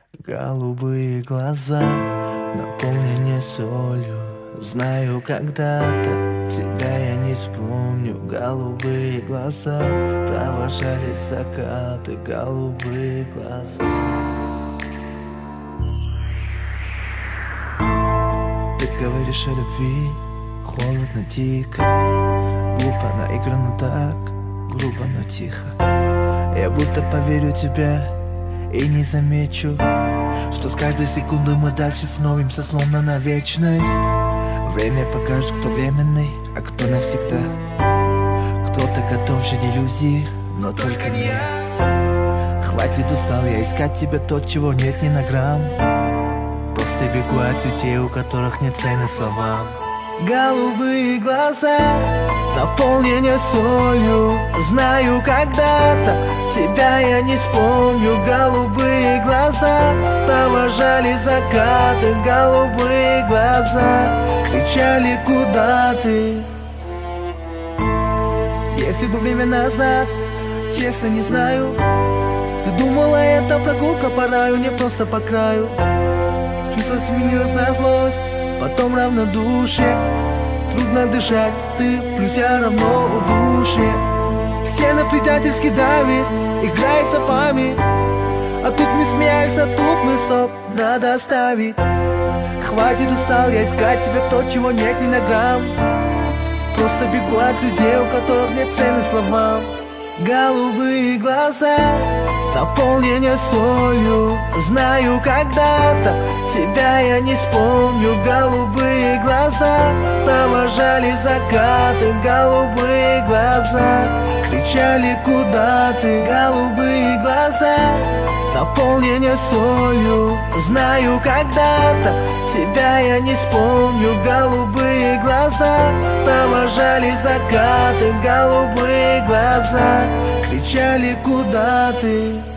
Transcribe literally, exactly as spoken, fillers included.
Голубые глаза, наполнены солью. Знаю, когда-то тебя я не вспомню. Голубые глаза провожали закаты. Голубые глаза. Ты говоришь о любви, холодно, дико, глупо, наигранно так, грубо, но тихо. Я будто поверю тебе и не замечу, что с каждой секундой мы дальше становимся словно на вечность. Время покажет, кто временный, а кто навсегда. Кто-то готов жить иллюзии, но только не я. Хватит, устал я искать тебя, то, чего нет ни на грамм. Просто бегу от людей, у которых нет цены словам. Голубые глаза, наполнены солью. Знаю, когда-то тебя я не вспомню. Голубые глаза провожали закаты. Голубые глаза кричали: куда ты? Если бы время назад, честно не знаю. Ты думала, это прогулка по раю, не просто по краю. Чувство сменилось на злость, потом равнодушие. Трудно дышать, ты плюс я равно удушье. Стена предательски давит, играется память. А тут мы смеялись, а тут мы стоп, надо оставить. Хватит, устал я искать тебя, то, чего нет ни на грамм. Просто бегу от людей, у которых нет цены словам. Голубые глаза, наполнены солью. Знаю, когда-то тебя я не вспомню. Голубые глаза провожали закаты. Голубые глаза кричали: куда ты? Голубые глаза, наполнены солью. Знаю, когда-то тебя я не вспомню. Голубые глаза провожали закаты. Голубые глаза кричали: куда ты?